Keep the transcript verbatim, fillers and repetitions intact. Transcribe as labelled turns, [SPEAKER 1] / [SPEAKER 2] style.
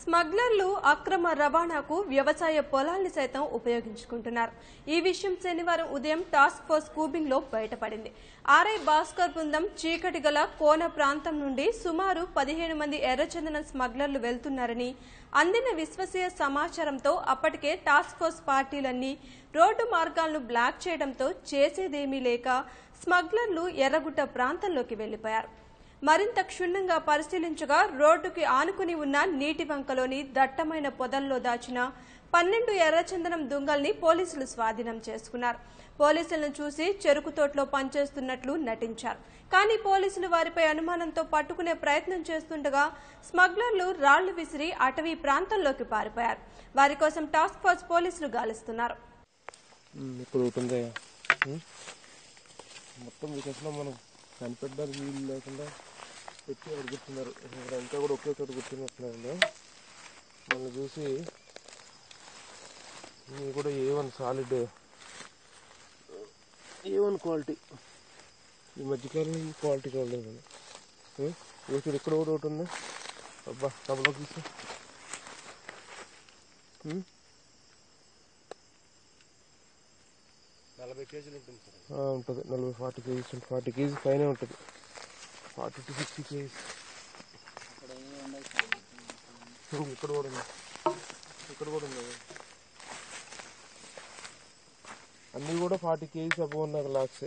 [SPEAKER 1] స్మగ్లర్లు అక్రమ రవాణాకు వ్యవసాయ పొలాల్ని సైతం ఉపయోగించుకుంటున్నారు. ఈ విషయం శనివారం ఉదయం టాస్క్ ఫోర్స్ కూబింగ్ లో బయటపడింది. ఆర్ఐ భాస్కర్ బృందం చీకటి గల కోన ప్రాంతం నుండి సుమారు పదిహేను మంది ఎర్రచందనం స్మగ్లర్లు వెళ్తున్నారని అందిన విశ్వసనీయ సమాచారంతో అప్పటికే టాస్క్ ఫోర్స్ పార్టీలన్నీ రోడ్డు మార్గాలను బ్లాక్ చేయడంతో చేసేదేమీ లేక స్మగ్లర్లు ఎర్రగుట్ట ప్రాంతంలోకి వెళ్లిపోయారు. మరింత క్షుణ్ణంగా పరిశీలించగా రోడ్డుకి ఆనుకుని ఉన్న నీటి వంకలోని దట్టమైన పొదల్లో దాచిన పన్నెండు ఎర్రచందనం దుంగల్ని పోలీసులు స్వాధీనం చేసుకున్నారు. పోలీసులను చూసి చెరుకు తోటలో పనిచేస్తున్నట్లు నటించారు. కానీ పోలీసులు వారిపై అనుమానంతో పట్టుకునే ప్రయత్నం చేస్తుండగా స్మగ్లర్లు రాళ్లు విసిరి అటవీ ప్రాంతంలోకి పారిపోయారు. వారి కోసం టాస్క్ ఫోర్స్ పోలీసులు గాలిస్తున్నారు.
[SPEAKER 2] కనిపెట్టడానికి వీలు లేకుండా పెట్టి అక్కడ కూర్చున్నారు. ఇంకా కూడా ఒకే చోట కూర్చున్నట్టున్నారు. మళ్ళీ చూసి ఇవి కూడా A one solid A one quality. ఈ మధ్యకాలం ఈ క్వాలిటీ చూడలేదు. ఇక్కడ ఇక్కడ కూడా ఒకటి ఉంది. అబ్బా డబ్బులో తీసి
[SPEAKER 3] నలభై కేజీలు ఉంటుంది
[SPEAKER 2] ఉంటుంది. నలభై ఫార్టీ కేజీస్ ఉంటుంది. ఫార్టీ కేజీ పైన ఉంటుంది. Forty to sixty KGs. ఇక్కడ కూడా ఉంది. ఇక్కడ కూడా ఉంది. అన్నీ కూడా ఫార్టీ కేజీస్ అబ్బో ఉన్నాయి లాక్స్.